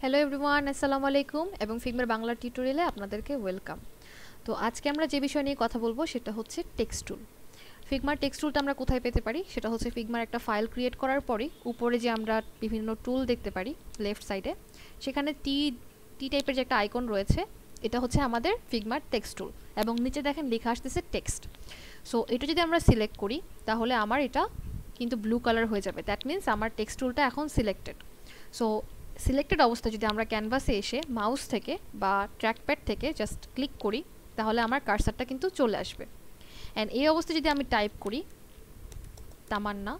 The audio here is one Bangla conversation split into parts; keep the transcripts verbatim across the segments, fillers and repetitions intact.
হ্যালো এভরিওয়ান, আসসালামু আলাইকুম এবং ফিগমার বাংলা টিউটোরিয়ালে আপনাদেরকে ওয়েলকাম। তো আজকে আমরা যে বিষয় নিয়ে কথা বলবো সেটা হচ্ছে টেক্সট টুল। ফিগমার টেক্সট টুলটা আমরা কোথায় পেতে পারি সেটা হচ্ছে ফিগমার একটা ফাইল ক্রিয়েট করার পরে উপরে যে আমরা বিভিন্ন টুল দেখতে পারি লেফট সাইডে, সেখানে টি টি টাইপের যে একটা আইকন রয়েছে, এটা হচ্ছে আমাদের ফিগমার টেক্সট টুল এবং নিচে দেখেন লেখা আসতেছে টেক্সট। সো এটা যদি আমরা সিলেক্ট করি তাহলে আমার এটা কিন্তু ব্লু কালার হয়ে যাবে, দ্যাট মিনস আমার টেক্সট টুলটা এখন সিলেক্টেড। সো সিলেক্টেড অবস্থায় যদি আমরা ক্যানভাসে এসে মাউস থেকে বা ট্র্যাকপ্যাড থেকে জাস্ট ক্লিক করি তাহলে আমার কার্সারটা কিন্তু চলে আসবে। অ্যান্ড এই অবস্থায় যদি আমি টাইপ করি তামান্না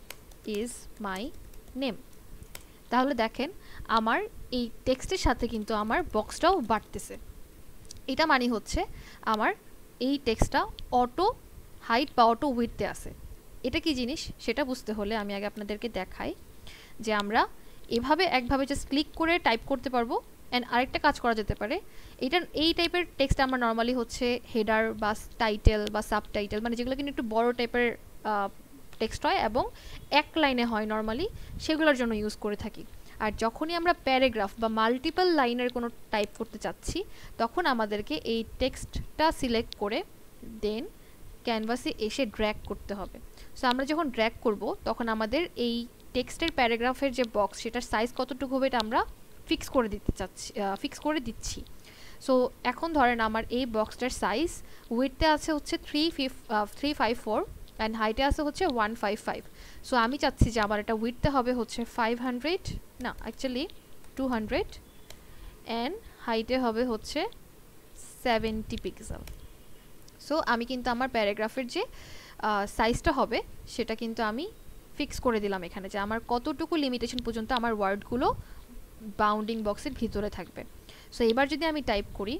ইজ মাই নেম, তাহলে দেখেন আমার এই টেক্সটের সাথে কিন্তু আমার বক্সটাও বাড়তেছে। এটা মানে হচ্ছে আমার এই টেক্সটটা অটো হাইট বা অটো উইডথে আছে। এটা কি জিনিস সেটা বুঝতে হলে আমি আগে আপনাদেরকে দেখাই যে আমরা এভাবে একভাবে জাস্ট ক্লিক করে টাইপ করতে পারবো। অ্যান্ড আরেকটা কাজ করা যেতে পারে, এটা এই টাইপের টেক্সট আমরা নর্মালি হচ্ছে হেডার বা টাইটেল বা সাব টাইটেল, মানে যেগুলো কিন্তু একটু বড় টাইপের টেক্সট হয় এবং এক লাইনে হয় নর্মালি, সেগুলোর জন্য ইউজ করে থাকি। আর যখনই আমরা প্যারাগ্রাফ বা মাল্টিপল লাইনের কোনো টাইপ করতে চাচ্ছি তখন আমাদেরকে এই টেক্সটটা সিলেক্ট করে দেন ক্যানভাসে এসে ড্র্যাগ করতে হবে। সো আমরা যখন ড্র্যাগ করব তখন আমাদের এই টেক্সটের প্যারাগ্রাফের যে বক্স সেটার সাইজ কতটুকু হবে এটা আমরা ফিক্স করে দিতে চাচ্ছি ফিক্স করে দিচ্ছি। সো এখন ধরেন আমার এই বক্সটার সাইজ উইডথে আছে হচ্ছে থ্রি ফিফ থ্রি ফাইভ ফোর অ্যান্ড হাইটে আছে হচ্ছে ওয়ান ফাইভ ফাইভ। সো আমি চাচ্ছি যে আমার এটা উইডথে হবে হচ্ছে ফাইভ হান্ড্রেড না অ্যাকচুয়ালি টু হান্ড্রেড অ্যান্ড হাইটে হবে হচ্ছে সেভেন্টি পিক্সেল। সো আমি কিন্তু আমার প্যারাগ্রাফের যে সাইজটা হবে সেটা কিন্তু আমি ফিক্স করে দিলাম এখানে, যে আমার কতটুকু লিমিটেশন পর্যন্ত আমার ওয়ার্ডগুলো বাউন্ডিং বক্সের ভিতরে থাকবে। সো এবার যদি আমি টাইপ করি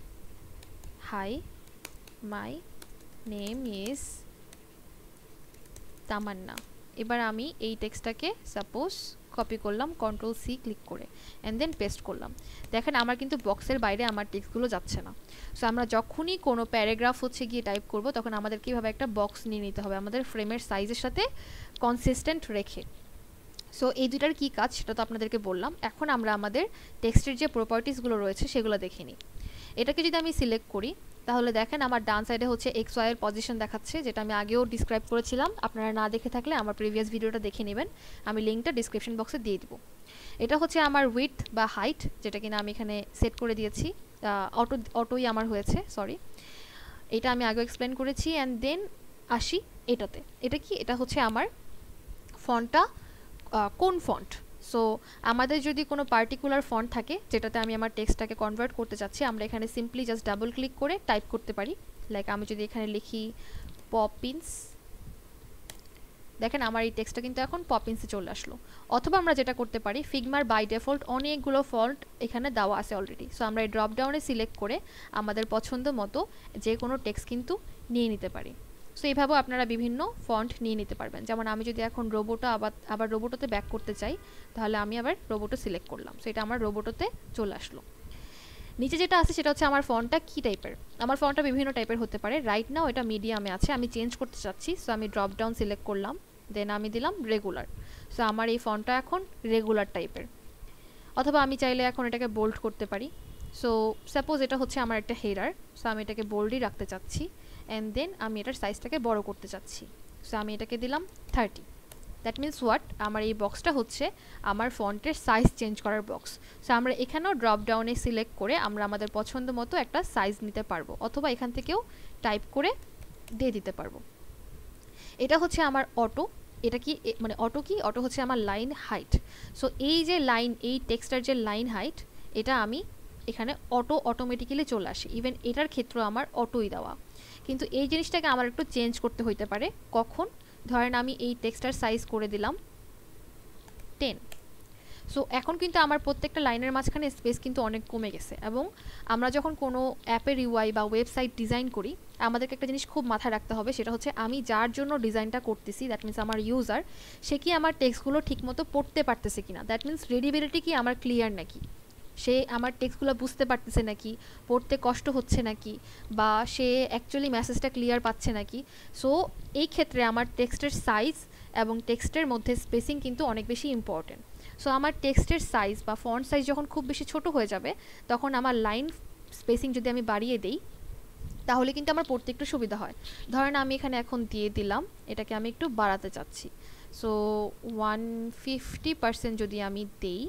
hi my name is Tamanna, এবার আমি এই টেক্সটটাকে সাপোজ কপি করলাম কন্ট্রোল সি ক্লিক করে অ্যান্ড দেন পেস্ট করলাম। দেখেন আমার কিন্তু বক্সের বাইরে আমার টেক্সটগুলো যাচ্ছে না। সো আমরা যখনই কোনো প্যারাগ্রাফ হচ্ছে গিয়ে টাইপ করব তখন আমাদের কীভাবে একটা বক্স নিয়ে নিতে হবে আমাদের ফ্রেমের সাইজের সাথে কনসিস্টেন্ট রেখে। সো এই দুটার কী কাজ সেটা তো আপনাদেরকে বললাম। এখন আমরা আমাদের টেক্সটের যে প্রপার্টিসগুলো রয়েছে সেগুলো দেখে নিই। এটাকে যদি আমি সিলেক্ট করি তাহলে দেখেন আমার ডান সাইডে হচ্ছে এক্স ওয়াইয়ের পজিশন দেখাচ্ছে, যেটা আমি আগেও ডিসক্রাইব করেছিলাম। আপনারা না দেখে থাকলে আমার প্রিভিয়াস ভিডিওটা দেখে নেবেন, আমি লিঙ্কটা ডিসক্রিপশন বক্সে দিয়ে দেবো। এটা হচ্ছে আমার উইডথ বা হাইট, যেটা কিনা আমি এখানে সেট করে দিয়েছি, অটো অটোই আমার হয়েছে, সরি। এটা আমি আগেও এক্সপ্লেন করেছি। অ্যান্ড দেন আসি এটাতে, এটা কি, এটা হচ্ছে আমার ফন্টটা কোন ফন্ট। সো আমাদের যদি কোনো পার্টিকুলার ফন্ট থাকে যেটাতে আমি আমার টেক্সটটাকে কনভার্ট করতে চাচ্ছি, আমরা এখানে সিম্পলি জাস্ট ডাবল ক্লিক করে টাইপ করতে পারি। লাইক আমি যদি এখানে লিখি পপিন্স, দেখেন আমার এই টেক্সটটা কিন্তু এখন পপিন্সে চলে আসলো। অথবা আমরা যেটা করতে পারি, ফিগমার বাই ডিফল্ট অনেকগুলো ফন্ট এখানে দেওয়া আছে অলরেডি। সো আমরা এই ড্রপ ডাউনে সিলেক্ট করে আমাদের পছন্দ মতো যে কোনো টেক্সট কিন্তু নিয়ে নিতে পারি। সো এইভাবেও আপনারা বিভিন্ন ফন্ট নিয়ে নিতে পারবেন। যেমন আমি যদি এখন রোবোটো আবার আবার রোবোটোতে ব্যাক করতে চাই তাহলে আমি আবার রোবোটো সিলেক্ট করলাম, সো এটা আমার রোবোটোতে চলে আসলো। নিচে যেটা আছে সেটা হচ্ছে আমার ফন্টটা কী টাইপের। আমার ফন্টটা বিভিন্ন টাইপের হতে পারে। রাইট নাও এটা মিডিয়ামে আছে, আমি চেঞ্জ করতে চাচ্ছি। সো আমি ড্রপ ডাউন সিলেক্ট করলাম, দেন আমি দিলাম রেগুলার। সো আমার এই ফন্টটা এখন রেগুলার টাইপের। অথবা আমি চাইলে এখন এটাকে বোল্ড করতে পারি। সো সাপোজ এটা হচ্ছে আমার একটা হেডার, সো আমি এটাকে বোল্ডই রাখতে চাচ্ছি অ্যান্ড দেন আমি এটার সাইজটাকে বড় করতে চাচ্ছি। সো আমি এটাকে দিলাম থার্টি। দ্যাট মিনস হোয়াট, আমার এই বক্সটা হচ্ছে আমার ফন্টের সাইজ চেঞ্জ করার বক্স। সো আমরা এখানেও ড্রপ ডাউনে সিলেক্ট করে আমরা আমাদের পছন্দ মতো একটা সাইজ নিতে পারবো, অথবা এখান থেকেও টাইপ করে দিয়ে দিতে পারবো। এটা হচ্ছে আমার অটো। এটা কি মানে অটো কি, অটো হচ্ছে আমার লাইন হাইট। সো এই যে লাইন, এই টেক্সটার যে লাইন হাইট, এটা আমি এখানে অটো অটোমেটিক্যালি চলে আসে। ইভেন এটার ক্ষেত্রেও আমার অটোই দেওয়া, কিন্তু এই জিনিসটাকে আমার একটু চেঞ্জ করতে হইতে পারে। কখন, ধরেন আমি এই টেক্সটার সাইজ করে দিলাম টেন। সো এখন কিন্তু আমার প্রত্যেকটা লাইনের মাঝখানে স্পেস কিন্তু অনেক কমে গেছে। এবং আমরা যখন কোনো অ্যাপের ইউআই বা ওয়েবসাইট ডিজাইন করি আমাদেরকে একটা জিনিস খুব মাথায় রাখতে হবে, সেটা হচ্ছে আমি যার জন্য ডিজাইনটা করতেছি, দ্যাট মিনস আমার ইউজার, সে কি আমার টেক্সটগুলো ঠিকমতো পড়তে পারতেছে কিনা, দ্যাট মিনস রিডিবিলিটি কি আমার ক্লিয়ার নাকি, সে আমার টেক্সটগুলো বুঝতে পারতেছে নাকি, পড়তে কষ্ট হচ্ছে নাকি, বা সে অ্যাকচুয়ালি মেসেজটা ক্লিয়ার পাচ্ছে নাকি। সো এই ক্ষেত্রে আমার টেক্সটের সাইজ এবং টেক্সটের মধ্যে স্পেসিং কিন্তু অনেক বেশি ইম্পর্টেন্ট। সো আমার টেক্সটের সাইজ বা ফন্ট সাইজ যখন খুব বেশি ছোট হয়ে যাবে তখন আমার লাইন স্পেসিং যদি আমি বাড়িয়ে দেই তাহলে কিন্তু আমার পড়তে একটু সুবিধা হয়। ধরেন আমি এখানে এখন দিয়ে দিলাম, এটাকে আমি একটু বাড়াতে চাচ্ছি, সো ওয়ান ফিফটি পার্সেন্ট যদি আমি দেই,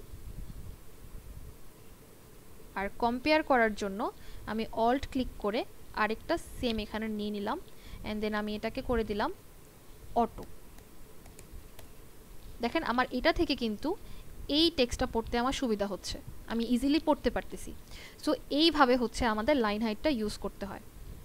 আর কম্পেয়ার করার জন্য আমি অল্ট ক্লিক করে আরেকটা সেম এখানে নিয়ে নিলাম অ্যান্ড দেন আমি এটাকে করে দিলাম অটো। দেখেন আমার এটা থেকে কিন্তু এই টেক্সটটা পড়তে আমার সুবিধা হচ্ছে, আমি ইজিলি পড়তে পারতেছি। সো এইভাবে হচ্ছে আমাদের লাইন হাইটটা ইউজ করতে হয়।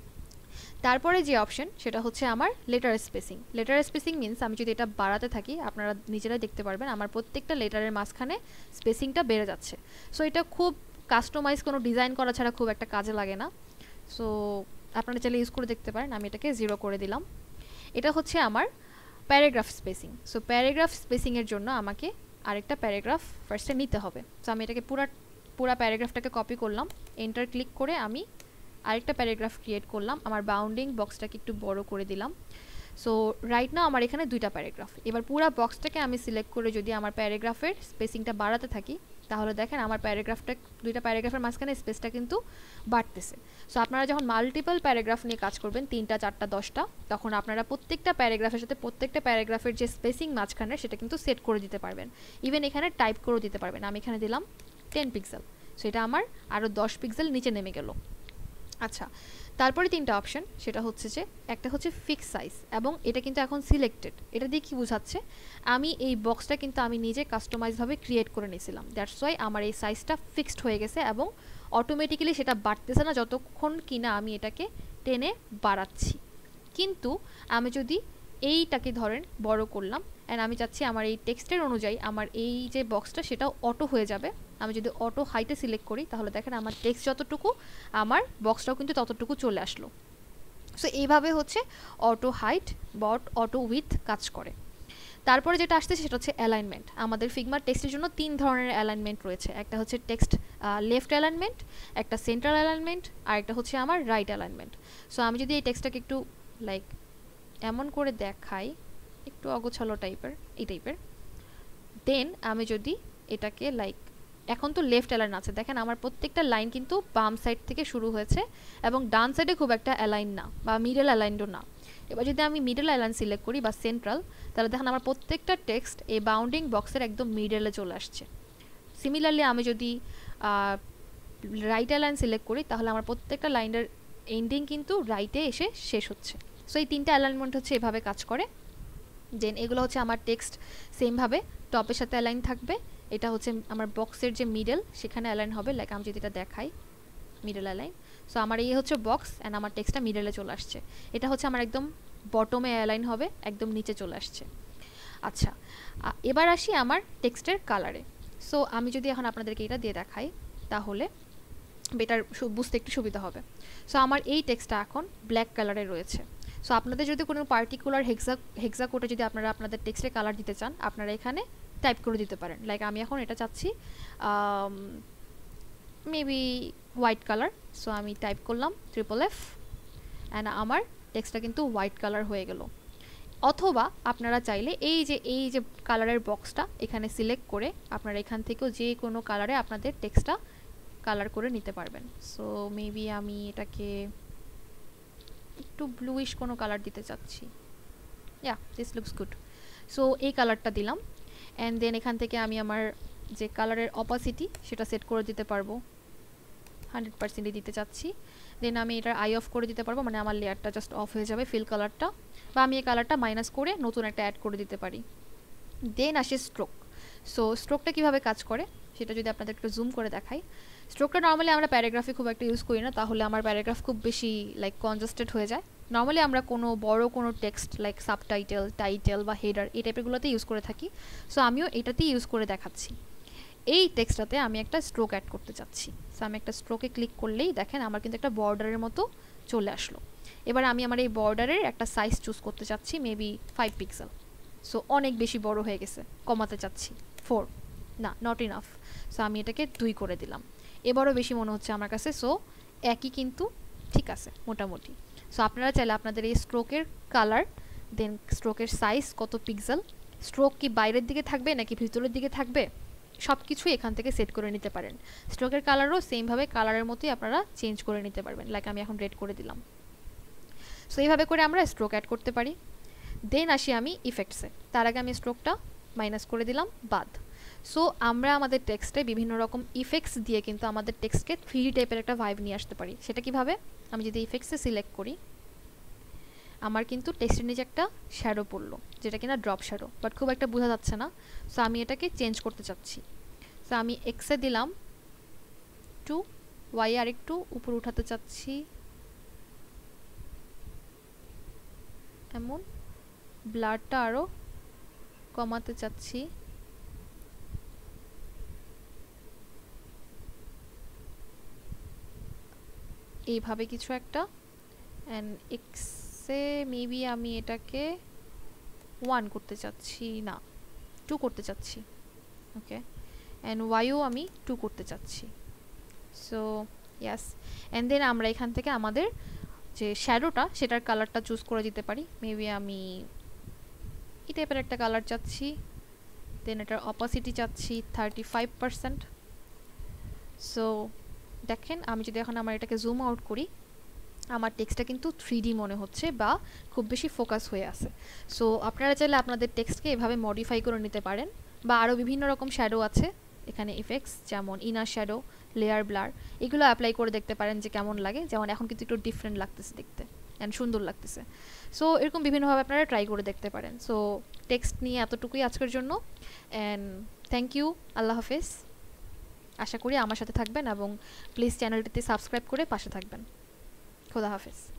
তারপরে যে অপশন সেটা হচ্ছে আমার letter spacing. Letter spacing means আমি যদি এটা বাড়াতে থাকি আপনারা নিজেরাই দেখতে পারবেন আমার প্রত্যেকটা লেটারের মাঝখানে স্পেসিংটা বেড়ে যাচ্ছে। সো এটা খুব কাস্টমাইজ কোনো ডিজাইন করা ছাড়া খুব একটা কাজে লাগে না। সো আপনারা চাইলে ইউজ করে দেখতে পারেন। আমি এটাকে জিরো করে দিলাম। এটা হচ্ছে আমার প্যারাগ্রাফ স্পেসিং। সো প্যারাগ্রাফ স্পেসিংয়ের জন্য আমাকে আরেকটা প্যারাগ্রাফ ফার্স্টে নিতে হবে। সো আমি এটাকে পুরা পুরা প্যারাগ্রাফটাকে কপি করলাম, এন্টার ক্লিক করে আমি আরেকটা প্যারাগ্রাফ ক্রিয়েট করলাম, আমার বাউন্ডিং বক্সটাকে একটু বড় করে দিলাম। সো রাইট নাও আমার এখানে দুইটা প্যারাগ্রাফ। এবার পুরা বক্সটাকে আমি সিলেক্ট করে যদি আমার প্যারাগ্রাফের স্পেসিংটা বাড়াতে থাকি তাহলে দেখেন আমার প্যারাগ্রাফটা দুইটা প্যারাগ্রাফের মাঝখানে স্পেসটা কিন্তু বাড়তেছে। সো আপনারা যখন মাল্টিপল প্যারাগ্রাফ নিয়ে কাজ করবেন, তিনটা চারটা দশটা, তখন আপনারা প্রত্যেকটা প্যারাগ্রাফের সাথে প্রত্যেকটা প্যারাগ্রাফের যে স্পেসিং মাঝখানে সেটা কিন্তু সেট করে দিতে পারবেন। ইভেন এখানে টাইপ করেও দিতে পারবেন। আমি এখানে দিলাম টেন পিক্সেল, সো এটা আমার আরও দশ পিক্সেল নিচে নেমে গেল। আচ্ছা, তারপরে তিনটা অপশন, সেটা হচ্ছে যে একটা হচ্ছে ফিক্স সাইজ, এবং এটা কিন্তু এখন সিলেক্টেড। এটা দিয়ে কি বোঝাচ্ছে, আমি এই বক্সটা কিন্তু আমি নিজে কাস্টমাইজভাবে ক্রিয়েট করে নিয়েছিলাম, দ্যাটস ওয়াই আমার এই সাইজটা ফিক্সড হয়ে গেছে এবং অটোমেটিক্যালি সেটা বাড়তেছে না যতক্ষণ কিনা আমি এটাকে টেনে বাড়াচ্ছি। কিন্তু আমি যদি এইটাকে ধরেন বড় করলাম অ্যান্ড আমি চাচ্ছি আমার এই টেক্সটের অনুযায়ী আমার এই যে বক্সটা সেটাও অটো হয়ে যাবে, আমি যদি অটো হাইটে সিলেক্ট করি তাহলে দেখেন আমার টেক্সট যতটুকু আমার বক্সটাও কিন্তু ততটুকু চলে আসলো। সো এইভাবে হচ্ছে অটো হাইট বা অটো উইথ কাজ করে। তারপরে যেটা আসছে সেটা হচ্ছে অ্যালাইনমেন্ট। আমাদের ফিগমার টেক্সটের জন্য তিন ধরনের অ্যালাইনমেন্ট রয়েছে। একটা হচ্ছে টেক্সট লেফট অ্যালাইনমেন্ট, একটা সেন্ট্রাল অ্যালাইনমেন্ট, আর একটা হচ্ছে আমার রাইট অ্যালাইনমেন্ট। সো আমি যদি এই টেক্সটটাকে একটু লাইক এমন করে দেখাই, একটু অগোছালো টাইপের এই টাইপের, দেন আমি যদি এটাকে লাইক, এখন তো লেফট অ্যালাইন আছে, দেখেন আমার প্রত্যেকটা লাইন কিন্তু বাম সাইড থেকে শুরু হয়েছে এবং ডান সাইডে খুব একটা অ্যালাইন না বা মিডল অ্যালাইনও না। এবার যদি আমি মিডল অ্যালাইন সিলেক্ট করি বা সেন্ট্রাল, তাহলে দেখেন আমার প্রত্যেকটা টেক্সট এই বাউন্ডিং বক্সের একদম মিডলে চলে আসছে। সিমিলারলি আমি যদি রাইট অ্যালাইন সিলেক্ট করি তাহলে আমার প্রত্যেকটা লাইনের এন্ডিং কিন্তু রাইটে এসে শেষ হচ্ছে। সো এই তিনটা অ্যালাইনমেন্ট হচ্ছে এভাবে কাজ করে। দেন এগুলো হচ্ছে আমার টেক্সট সেমভাবে টপের সাথে অ্যালাইন থাকবে। এটা হচ্ছে আমার বক্সের যে মিডল সেখানে অ্যালাইন হবে, লাইক আমি যদি এটা দেখাই মিডল অ্যালাইন। সো আমার এই হচ্ছে বক্স অ্যান্ড আমার টেক্সটটা মিডলে চলে আসছে। এটা হচ্ছে আমার একদম বটমে অ্যালাইন হবে, একদম নিচে চলে আসছে। আচ্ছা, এবার আসি আমার টেক্সটের কালারে। সো আমি যদি এখন আপনাদেরকে এটা দিয়ে দেখাই তাহলে বেটার বুঝতে একটু সুবিধা হবে। সো আমার এই টেক্সটটা এখন ব্ল্যাক কালারে রয়েছে। সো আপনাদের যদি কোনো পার্টিকুলার হেক্সা হেক্সা কোডে যদি আপনারা আপনাদের টেক্সটে কালার দিতে চান, আপনারা এখানে টাইপ করে দিতে পারেন। লাইক আমি এখন এটা চাচ্ছি মেবি হোয়াইট কালার। সো আমি টাইপ করলাম ট্রিপল এফ অ্যান্ড আমার টেক্সটটা কিন্তু হোয়াইট কালার হয়ে গেল। অথবা আপনারা চাইলে এই যে এই যে কালারের বক্সটা এখানে সিলেক্ট করে আপনারা এখান থেকেও যে কোনো কালারে আপনাদের টেক্সটটা কালার করে নিতে পারবেন। সো মেবি আমি এটাকে একটু ব্লুইশ কোনো কালার দিতে চাচ্ছি। Yeah, this looks good. So এই কালারটা দিলাম অ্যান্ড দেন এখান থেকে আমি আমার যে কালারের অপাসিটি সেটা সেট করে দিতে পারবো, হান্ড্রেড পার্সেন্টই দিতে চাচ্ছি। দেন আমি এটার আই অফ করে দিতে পারবো, মানে আমার লেয়ারটা জাস্ট অফ হয়ে যাবে ফিল কালারটা, বা আমি এই কালারটা মাইনাস করে নতুন একটা অ্যাড করে দিতে পারি। দেন আসে স্ট্রোক। সো স্ট্রোকটা কীভাবে কাজ করে সেটা যদি আপনাদের একটু জুম করে দেখাই। স্ট্রোকটা নর্মালি আমরা প্যারাগ্রাফে খুব একটা ইউজ করি না, তাহলে আমার প্যারাগ্রাফ খুব বেশি লাইক কনজাস্টেড হয়ে যায়। নর্মালি আমরা কোনো বড় কোনো টেক্সট লাইক সাবটাইটেল, টাইটেল বা হেডার এই টাইপেরগুলোতে ইউজ করে থাকি। সো আমিও এটাতেই ইউজ করে দেখাচ্ছি। এই টেক্সটটাতে আমি একটা স্ট্রোক অ্যাড করতে চাচ্ছি। সো আমি একটা স্ট্রোকে ক্লিক করলেই দেখেন আমার কিন্তু একটা বর্ডারের মতো চলে আসলো। এবার আমি আমার এই বর্ডারের একটা সাইজ চুজ করতে চাচ্ছি, মেবি ফাইভ পিক্সেল। সো অনেক বেশি বড় হয়ে গেছে, কমাতে চাচ্ছি ফোর, না নট ইনাফ। সো আমি এটাকে দুই করে দিলাম, এবারও বেশি মনে হচ্ছে আমার কাছে। সো একই কিন্তু ঠিক আছে মোটামুটি। সো আপনারা চাইলে আপনাদের এই স্ট্রোকের কালার, দেন স্ট্রোকের সাইজ কত পিক্সেল, স্ট্রোক কি বাইরের দিকে থাকবে নাকি ভিতরের দিকে থাকবে, সব কিছুই এখান থেকে সেট করে নিতে পারেন। স্ট্রোকের কালারও সেমভাবে কালারের মতোই আপনারা চেঞ্জ করে নিতে পারবেন। লাইক আমি এখন রেড করে দিলাম। সো এইভাবে করে আমরা স্ট্রোক অ্যাড করতে পারি। দেন আসি আমি ইফেক্টসে। তার আগে আমি স্ট্রোকটা মাইনাস করে দিলাম, বাদ। সো আমরা আমাদের টেক্সটে বিভিন্ন রকম ইফেক্টস দিয়ে কিন্তু আমাদের টেক্সটকে থ্রি ডি টাইপের একটা ভাইব নিয়ে আসতে পারি। সেটা কিভাবে? আমি যদি ইফেক্টসে সিলেক্ট করি, আমার কিন্তু টেক্সটের নিচে একটা শ্যাডো পড়লো, যেটা কিনা ড্রপ শ্যাডো, বাট খুব একটা বোঝা যাচ্ছে না। সো আমি এটাকে চেঞ্জ করতে চাচ্ছি। সো আমি এক্সে দিলাম টু, ওয়াই আর একটু উপর উঠাতে চাচ্ছি, এমন ব্লারটা আরও কমাতে চাচ্ছি, এইভাবে কিছু একটা। অ্যান্ড এক্সে মেবি আমি এটাকে ওয়ান করতে চাচ্ছি, না টু করতে চাচ্ছি, ওকে। অ্যান্ড ওয়াইও আমি টু করতে চাচ্ছি। সো ইয়াস, অ্যান্ড দেন আমরা এখান থেকে আমাদের যে শ্যাডোটা সেটার কালারটা চুজ করে দিতে পারি। মেবি আমি এই টাইপের একটা কালার চাচ্ছি। দেন এটার অপাসিটি চাচ্ছি থার্টি ফাইভ পার্সেন্ট। সো দেখেন, আমি যদি এখন আমার এটাকে জুম আউট করি, আমার টেক্সটটা কিন্তু থ্রি ডি মনে হচ্ছে বা খুব বেশি ফোকাস হয়ে আছে। সো আপনারা চাইলে আপনাদের টেক্সটকে এভাবে মডিফাই করে নিতে পারেন। বা আরও বিভিন্ন রকম শ্যাডো আছে এখানে ইফেক্টস, যেমন ইনার শ্যাডো, লেয়ার ব্লার, এগুলো অ্যাপ্লাই করে দেখতে পারেন যে কেমন লাগে। যেমন এখন কিন্তু একটু ডিফারেন্ট লাগতেছে দেখতে অ্যান্ড সুন্দর লাগতেছে। সো এরকম বিভিন্নভাবে আপনারা ট্রাই করে দেখতে পারেন। সো টেক্সট নিয়ে এতটুকুই আজকের জন্য, অ্যান্ড থ্যাংক ইউ, আল্লাহ হাফেজ। আশা করি আমার সাথে থাকবেন এবং প্লিজ চ্যানেলটিতে সাবস্ক্রাইব করে পাশে থাকবেন। খোদা হাফেজ।